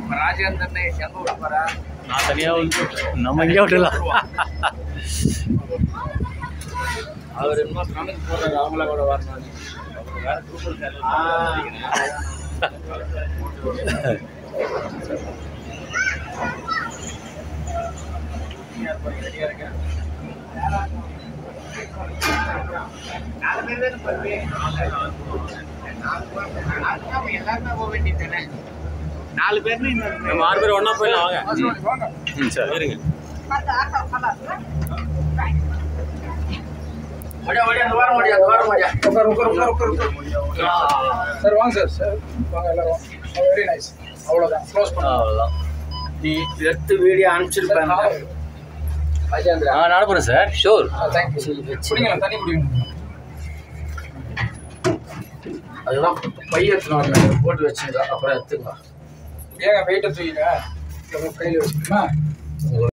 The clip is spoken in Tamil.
ராஜேந்திரனை எங்க விட போறா? நான் தனியா நம்ம இங்கே விட்டுலாம். அவர் இன்னும் கணக்கு போடுறாரு, அவங்கள கூட வரணும். வேற குரூப் ரெடியா இருக்கேன். 4 பேர் எல்லாருமே போக வேண்டியதானே? 4 பேர் நம்ம 6 பேர் ஒன்றா போயிடலாம் வாங்க. ம் சரி இருங்க. சார் வாங்க சார் வாங்க எல்லாரும். Very nice. அவ்வளோதான், க்ளோஸ் பண்ணலாம். அவ்வளோதான். நீ எடுத்து வீடியோ அனுப்பிச்சிருப்பேன். ராஜேந்திரா நான் போகிறேன் சார். ஷூர். தேங்க்யூ. குடிங்களா, தண்ணி குடிக்கணும். அதெல்லாம் பைய எடுத்துன்னு போட்டு வச்சுங்க, அப்புறம் எடுத்துங்க. ஏங்க வெயிட்டை தூக்கிங்க, கையில் வச்சுக்கணுமா?